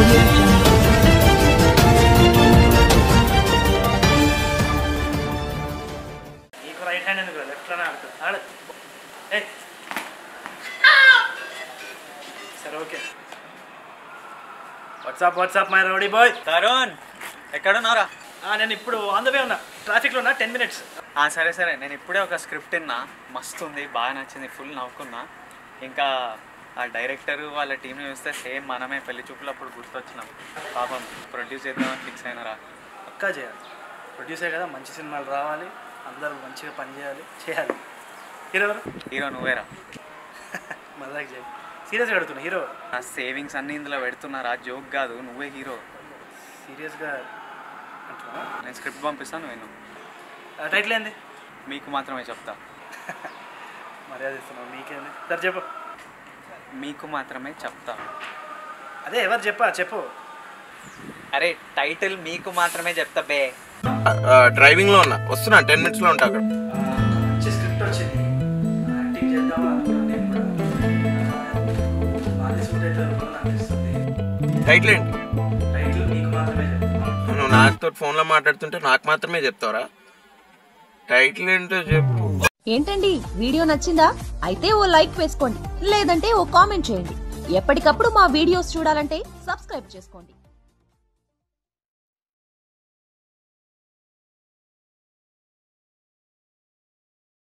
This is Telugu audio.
రైట్ హ్యాండ్ ఎందుకు లెఫ్ట్ లోనే ఆడుతుంది ఆడు. సరే okay. What's up my rowdy boy. Tarun ఎక్కడున్నారా? నేను ఇప్పుడు ఆన్ ద వే ఉన్నా, ట్రాఫిక్లో ఉన్నా, 10 minutes. సరే నేను ఇప్పుడే ఒక స్క్రిప్ట్ విన్నా, మస్తు ఉంది, బాగా నచ్చింది, ఫుల్ నవ్వుకున్నా. ఇంకా ఆ డైరెక్టర్ వాళ్ళ టీంని చూస్తే సేమ్ మనమే పెళ్లి చూపులప్పుడు గుర్తొచ్చినాం. పాపం ప్రొడ్యూస్ చేద్దామని ఫిక్స్ అయినరా. పక్కా చేయాలి, ప్రొడ్యూసర్ కదా, మంచి సినిమాలు రావాలి, అందరూ మంచిగా పని చేయాలి. హీరో నువ్వేరా. మజాక్ చేయాలి, సీరియస్గా అడుగుతున్నా. హీరో ఆ సేవింగ్స్ అన్ని ఇందులో పెడుతున్నారా, జోక్ కాదు, నువ్వే హీరో. సీరియస్గా అంటున్నా. నేను స్క్రిప్ట్ పంపిస్తాను, నేను టైటిల్ ఏంది? మీకు మాత్రమే చెప్తా. మర్యాద ఇస్తున్నావు, మీకేంది? సరే చెప్పు. మీకు మాత్రమే చెప్తా. అదే ఎవరు చెప్పు. అరే టైటిల్ మీకు మాత్రమే చెప్తా బే. డ్రైవింగ్ లో ఉన్నా, వస్తున్నా, 10 minutes లో ఉంటా అక్కడ. మంచి స్క్రిప్ట్ వచ్చింది, యాక్టింగ్ చేద్దామా అనుకున్నాను నేను కూడా. బాగా సూట్ అవుతుంది అనిపిస్తుంది. టైటిల్ ఏంటి? టైటిల్ మీకు మాత్రమే చెప్తా. నువ్వు నాతో ఫోన్ లో మాట్లాడుతుంటే నాకు మాత్రమే చెప్తావరా? టైటిల్ ఏంటో చెప్పు. ఏంటండి వీడియో నచ్చిందా? అయితే ఓ లైక్ వేసుకోండి, లేదంటే ఓ కామెంట్ చేయండి. ఎప్పటికప్పుడు మా వీడియోస్ చూడాలంటే సబ్స్క్రైబ్ చేసుకోండి.